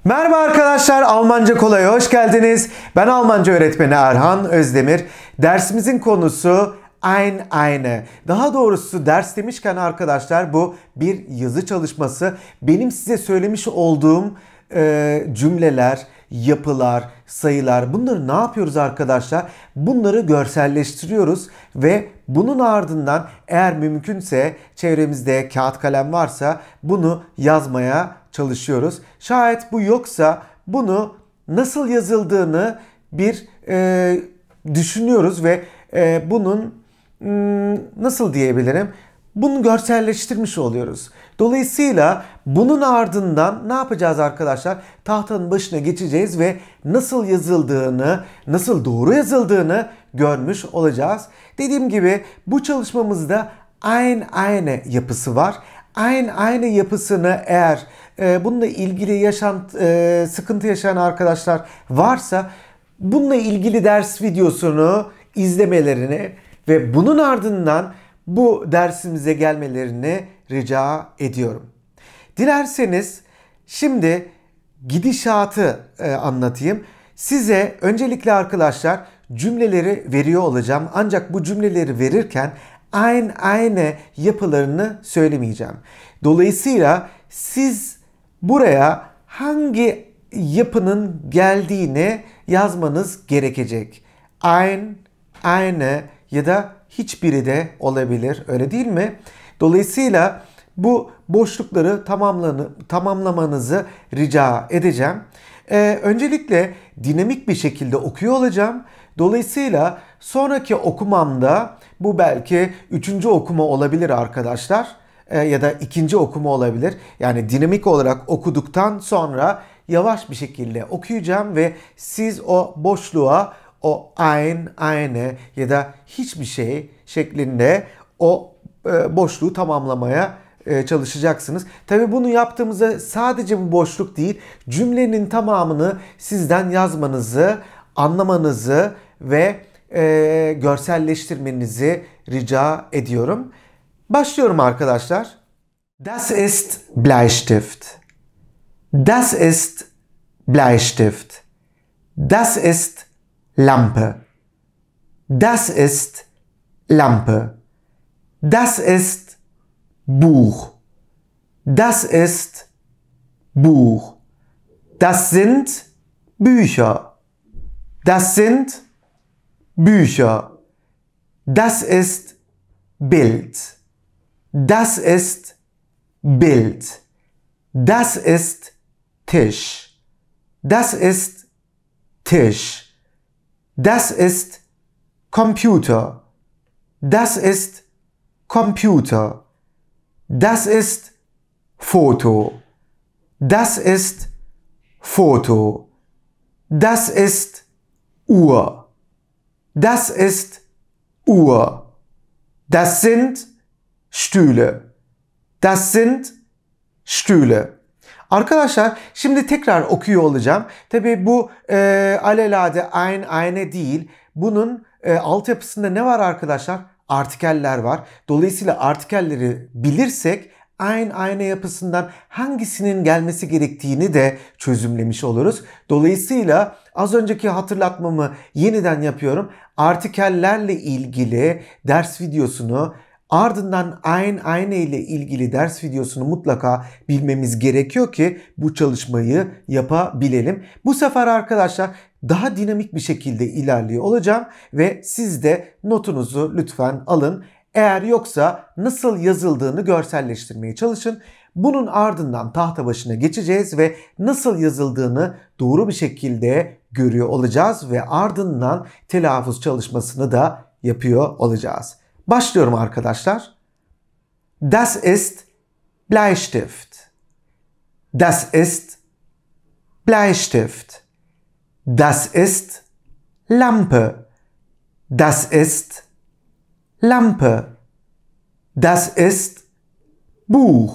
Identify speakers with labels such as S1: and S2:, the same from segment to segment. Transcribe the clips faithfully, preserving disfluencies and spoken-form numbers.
S1: Merhaba arkadaşlar, Almanca Kolay'a hoş geldiniz. Ben Almanca öğretmeni Erhan Özdemir. Dersimizin konusu ein eine. Daha doğrusu ders demişken arkadaşlar bu bir yazı çalışması. Benim size söylemiş olduğum e, cümleler, yapılar, sayılar, bunları ne yapıyoruz arkadaşlar? Bunları görselleştiriyoruz ve bunun ardından eğer mümkünse çevremizde kağıt kalem varsa bunu yazmaya çalışıyoruz. Şayet bu yoksa bunu nasıl yazıldığını bir e, düşünüyoruz ve e, bunun hmm, nasıl diyebilirim? Bunu görselleştirmiş oluyoruz. Dolayısıyla bunun ardından ne yapacağız arkadaşlar? Tahtanın başına geçeceğiz ve nasıl yazıldığını, nasıl doğru yazıldığını görmüş olacağız. Dediğim gibi bu çalışmamızda ein eine yapısı var. Ein eine yapısını eğer e, bununla ilgili yaşant, e, sıkıntı yaşayan arkadaşlar varsa bununla ilgili ders videosunu izlemelerini ve bunun ardından bu dersimize gelmelerini rica ediyorum. Dilerseniz şimdi gidişatı e, anlatayım. Size öncelikle arkadaşlar cümleleri veriyor olacağım. Ancak bu cümleleri verirken ein eine yapılarını söylemeyeceğim. Dolayısıyla siz buraya hangi yapının geldiğini yazmanız gerekecek. Ein, eine ya da hiçbiri de olabilir. Öyle değil mi? Dolayısıyla bu boşlukları tamamlamanızı rica edeceğim. Ee, öncelikle dinamik bir şekilde okuyor olacağım. Dolayısıyla sonraki okumamda bu belki üçüncü okuma olabilir arkadaşlar. Ee, ya da ikinci okuma olabilir. Yani dinamik olarak okuduktan sonra yavaş bir şekilde okuyacağım ve siz o boşluğa o ein, eine ya da hiçbir şey şeklinde o e, boşluğu tamamlamaya e, çalışacaksınız. Tabii bunu yaptığımızda sadece bu boşluk değil, cümlenin tamamını sizden yazmanızı, anlamanızı ve e, görselleştirmenizi rica ediyorum. Başlıyorum arkadaşlar. Das ist Bleistift. Das ist Bleistift. Das ist Lampe. Das ist Lampe. Das ist Buch. Das ist Buch. Das sind Bücher. Das sind Bücher. Das ist Bild. Das ist Bild. Das ist Tisch. Das ist Tisch. Das ist Computer. Das ist Computer. Das ist Foto. Das ist Foto. Das ist Uhr. Das ist Uhr. Das sind Stühle. Das sind Stühle. Arkadaşlar şimdi tekrar okuyor olacağım. Tabii bu e, alelade ein, eine değil. Bunun e, altyapısında ne var arkadaşlar? Artikeller var. Dolayısıyla artikelleri bilirsek ein, eine yapısından hangisinin gelmesi gerektiğini de çözümlemiş oluruz. Dolayısıyla az önceki hatırlatmamı yeniden yapıyorum. Artikellerle ilgili ders videosunu, ardından ein, eine ile ilgili ders videosunu mutlaka bilmemiz gerekiyor ki bu çalışmayı yapabilelim. Bu sefer arkadaşlar daha dinamik bir şekilde ilerliyor olacağım ve siz de notunuzu lütfen alın. Eğer yoksa nasıl yazıldığını görselleştirmeye çalışın. Bunun ardından tahta başına geçeceğiz ve nasıl yazıldığını doğru bir şekilde görüyor olacağız ve ardından telaffuz çalışmasını da yapıyor olacağız. Başlıyorum arkadaşlar. Das ist Bleistift. Das ist Bleistift. Das ist Lampe. Das ist Lampe. Das ist Buch.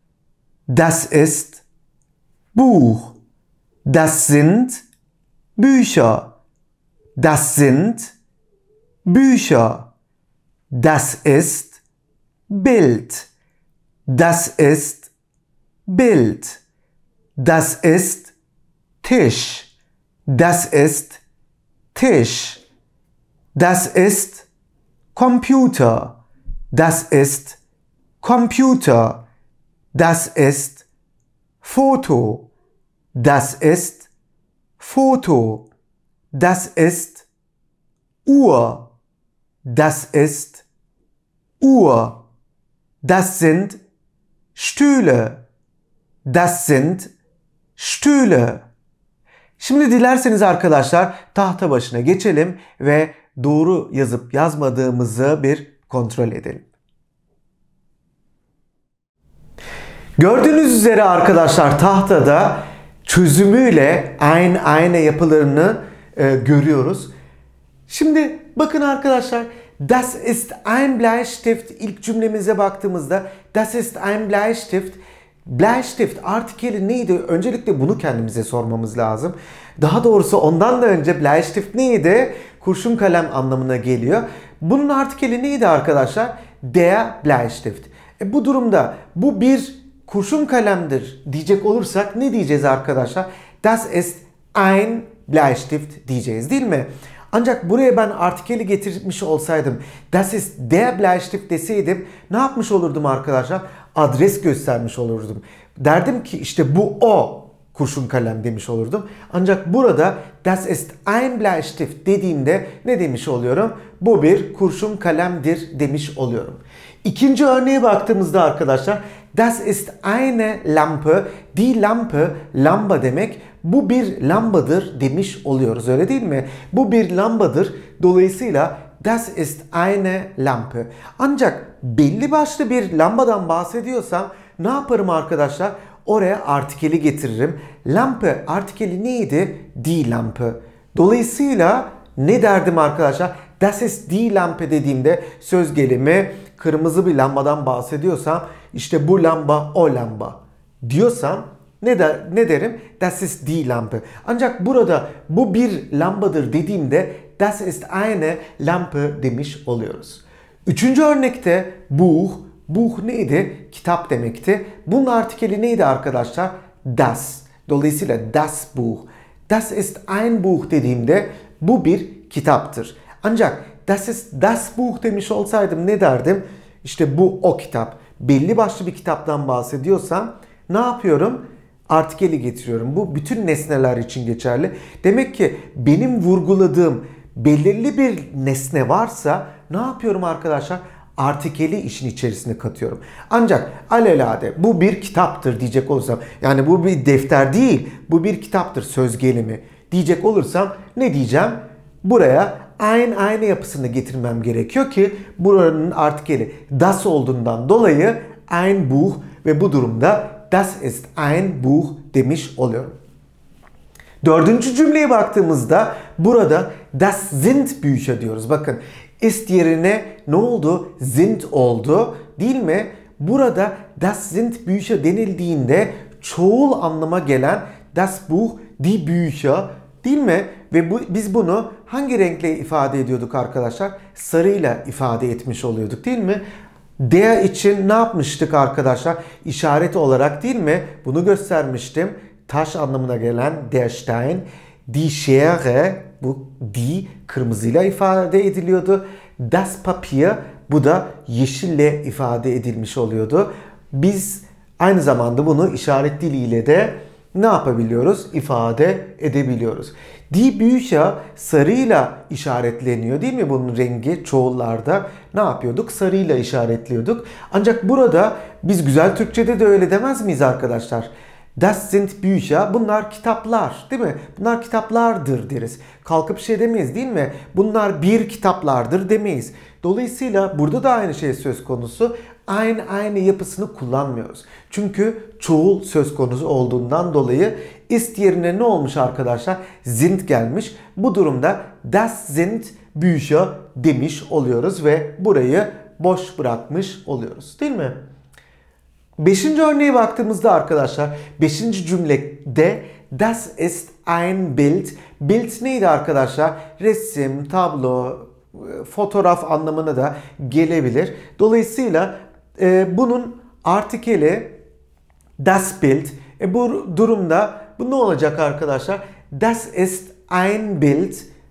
S1: Das ist Buch. Das sind Bücher. Das sind Bücher. Das ist Bild. Das ist Bild. Das ist Tisch. Das ist Tisch. Das ist Computer. Das ist Computer. Das ist Foto. Das ist Foto. Das ist Uhr. Das ist Uhr. Das sind Stühle. Das sind Stühle. Şimdi dilerseniz arkadaşlar tahta başına geçelim ve doğru yazıp yazmadığımızı bir kontrol edelim. Gördüğünüz üzere arkadaşlar tahtada çözümüyle aynı aynı yapılarını e, görüyoruz. Şimdi bakın arkadaşlar, das ist ein Bleistift ilk cümlemize baktığımızda das ist ein Bleistift. Bleistift artikeli neydi? Öncelikle bunu kendimize sormamız lazım. Daha doğrusu ondan da önce Bleistift neydi? Kurşun kalem anlamına geliyor. Bunun artikeli neydi arkadaşlar? Der Bleistift. E bu durumda bu bir kurşun kalemdir diyecek olursak ne diyeceğiz arkadaşlar? Das ist ein Bleistift diyeceğiz değil mi? Ancak buraya ben artikeli getirmiş olsaydım, das ist der Bleistift deseydim ne yapmış olurdum arkadaşlar? Adres göstermiş olurdum. Derdim ki işte bu o kurşun kalem demiş olurdum. Ancak burada das ist ein Bleistift dediğimde ne demiş oluyorum? Bu bir kurşun kalemdir demiş oluyorum. İkinci örneğe baktığımızda arkadaşlar das ist eine Lampe. Die Lampe, lamba demek. Bu bir lambadır demiş oluyoruz, öyle değil mi? Bu bir lambadır. Dolayısıyla das ist eine Lampe. Ancak belli başlı bir lambadan bahsediyorsam ne yaparım arkadaşlar? Oraya artikeli getiririm. Lampe artikeli neydi? Die Lampe. Dolayısıyla ne derdim arkadaşlar? Das ist die Lampe dediğimde söz gelimi kırmızı bir lambadan bahsediyorsam işte bu lamba o lamba diyorsam ne, der, ne derim? Das ist die Lampe. Ancak burada bu bir lambadır dediğimde das ist eine Lampe demiş oluyoruz. Üçüncü örnekte Buch. Buch neydi? Kitap demekti. Bunun artikeli neydi arkadaşlar? Das. Dolayısıyla das Buch. Das ist ein Buch dediğimde bu bir kitaptır. Ancak das ist das Buch demiş olsaydım ne derdim? İşte bu o kitap. Belli başlı bir kitaptan bahsediyorsam ne yapıyorum? Artikeli getiriyorum. Bu bütün nesneler için geçerli. Demek ki benim vurguladığım belirli bir nesne varsa ne yapıyorum arkadaşlar? Artikeli işin içerisine katıyorum. Ancak alelade bu bir kitaptır diyecek olursam, yani bu bir defter değil, bu bir kitaptır söz gelimi diyecek olursam ne diyeceğim? Buraya ein aynı yapısını getirmem gerekiyor ki buranın artikeli das olduğundan dolayı ein Buch ve bu durumda das ist ein Buch demiş oluyorum. Dördüncü cümleye baktığımızda burada das sind Bücher diyoruz. Bakın ist yerine ne oldu? Sind oldu değil mi? Burada das sind Bücher denildiğinde çoğul anlama gelen das Buch, die Bücher değil mi? Ve bu, biz bunu hangi renkle ifade ediyorduk arkadaşlar? Sarıyla ifade etmiş oluyorduk değil mi? Der için ne yapmıştık arkadaşlar? İşaret olarak değil mi? Bunu göstermiştim. Taş anlamına gelen der Stein. Die Schere, bu die kırmızıyla ifade ediliyordu. Das Papier, bu da yeşille ifade edilmiş oluyordu. Biz aynı zamanda bunu işaret diliyle de ne yapabiliyoruz? İfade edebiliyoruz. Die Bücher sarıyla işaretleniyor değil mi? Bunun rengi çoğullarda ne yapıyorduk? Sarıyla işaretliyorduk. Ancak burada biz güzel Türkçe'de de öyle demez miyiz arkadaşlar? Das sind Bücher. Bunlar kitaplar değil mi? Bunlar kitaplardır deriz. Kalkıp şey demeyiz değil mi? Bunlar bir kitaplardır demeyiz. Dolayısıyla burada da aynı şey söz konusu. Aynı aynı yapısını kullanmıyoruz. Çünkü çoğul söz konusu olduğundan dolayı ist yerine ne olmuş arkadaşlar? Sind gelmiş. Bu durumda das sind Bücher demiş oluyoruz ve burayı boş bırakmış oluyoruz. Değil mi? Beşinci örneğe baktığımızda arkadaşlar, beşinci cümlede das ist ein Bild. Bild neydi arkadaşlar? Resim, tablo, fotoğraf anlamına da gelebilir. Dolayısıyla e, bunun artikeli das Bild. E, bu durumda bu ne olacak arkadaşlar? Das ist ein Bild.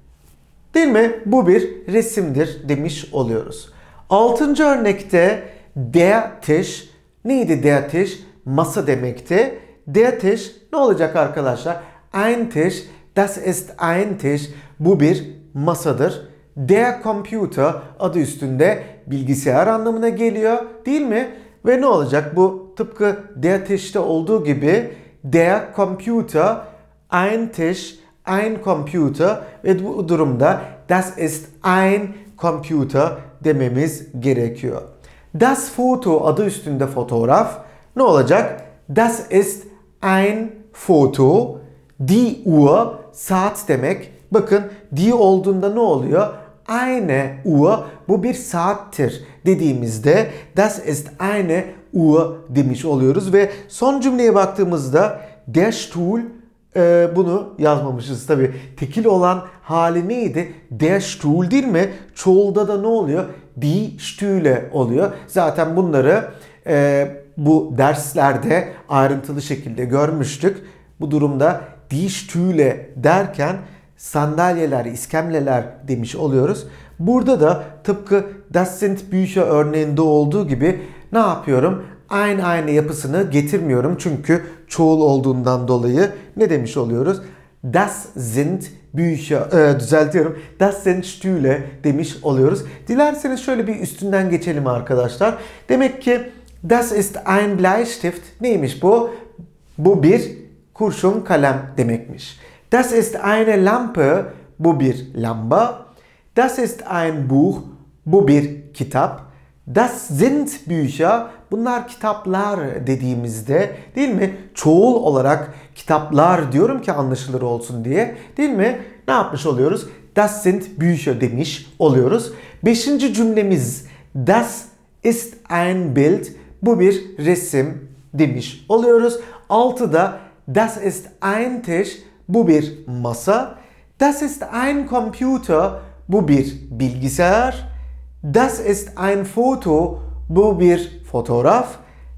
S1: Değil mi? Bu bir resimdir demiş oluyoruz. Altıncı örnekte der Tisch. Neydi der Tisch? Masa demekti. Der Tisch ne olacak arkadaşlar? Ein Tisch. Das ist ein Tisch. Bu bir masadır. Der Computer adı üstünde bilgisayar anlamına geliyor. Değil mi? Ve ne olacak? Bu tıpkı der Tisch'te olduğu gibi der Computer, ein Tisch, ein Computer ve bu durumda das ist ein Computer dememiz gerekiyor. Das Foto adı üstünde fotoğraf. Ne olacak? Das ist ein Foto. Die Uhr saat demek. Bakın die olduğunda ne oluyor? Eine Uhr bu bir saattir dediğimizde das ist eine Uhr demiş oluyoruz ve son cümleye baktığımızda der Stuhl e, bunu yazmamışız tabi. Tekil olan hali neydi? Der Stuhl değil mi? Çoğulda da ne oluyor? Die Stühle oluyor. Zaten bunları e, bu derslerde ayrıntılı şekilde görmüştük. Bu durumda die Stühle derken sandalyeler, iskemleler demiş oluyoruz. Burada da tıpkı das sind Bücher örneğinde olduğu gibi ne yapıyorum? Aynı aynı yapısını getirmiyorum. Çünkü çoğul olduğundan dolayı ne demiş oluyoruz? Das sind Bücher, e, düzeltiyorum. Das sind Stühle demiş oluyoruz. Dilerseniz şöyle bir üstünden geçelim arkadaşlar. Demek ki das ist ein Bleistift neymiş bu? Bu bir kurşun kalem demekmiş. Das ist eine Lampe, bu bir lamba. Das ist ein Buch, bu bir kitap. Das sind Bücher, bunlar kitaplar dediğimizde değil mi? Çoğul olarak kitaplar diyorum ki anlaşılır olsun diye değil mi? Ne yapmış oluyoruz? Das sind Bücher demiş oluyoruz. Beşinci cümlemiz das ist ein Bild, bu bir resim demiş oluyoruz. Altıda das ist ein Tisch, bu bir masa. Das ist ein Computer, bu bir bilgisayar. Das ist ein Foto, bu bir fotoğraf.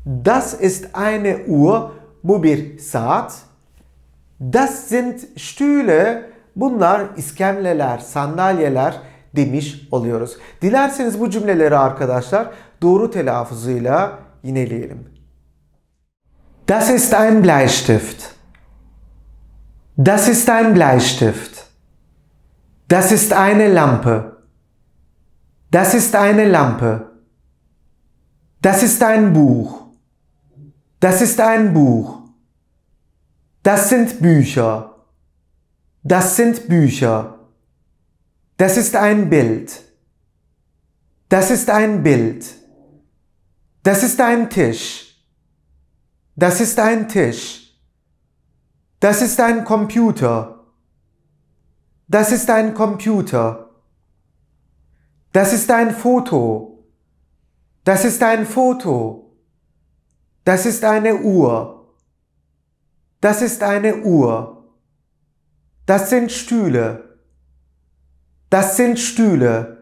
S1: Das ist eine Uhr, bu bir saat. Das sind Stühle, bunlar iskemleler, sandalyeler demiş oluyoruz. Dilerseniz bu cümleleri arkadaşlar doğru telaffuzuyla yineleyelim. Das ist ein Bleistift. Das ist ein Bleistift. Das ist eine Lampe. Das ist eine Lampe. Das ist ein Buch. Das ist ein Buch. Das sind Bücher. Das sind Bücher. Das ist ein Bild. Das ist ein Bild. Das ist ein Tisch. Das ist ein Tisch. Das ist ein Computer. Das ist ein Computer. Das ist ein Foto. Das ist ein Foto. Das ist eine Uhr. Das ist eine Uhr. Das sind Stühle. Das sind Stühle.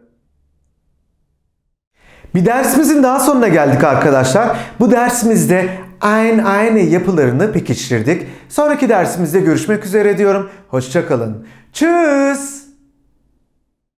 S1: Bir dersimizin daha sonuna geldik arkadaşlar. Bu dersimizde ein eine yapılarını pekiştirdik. Sonraki dersimizde görüşmek üzere diyorum. Hoşça kalın. Tschüss.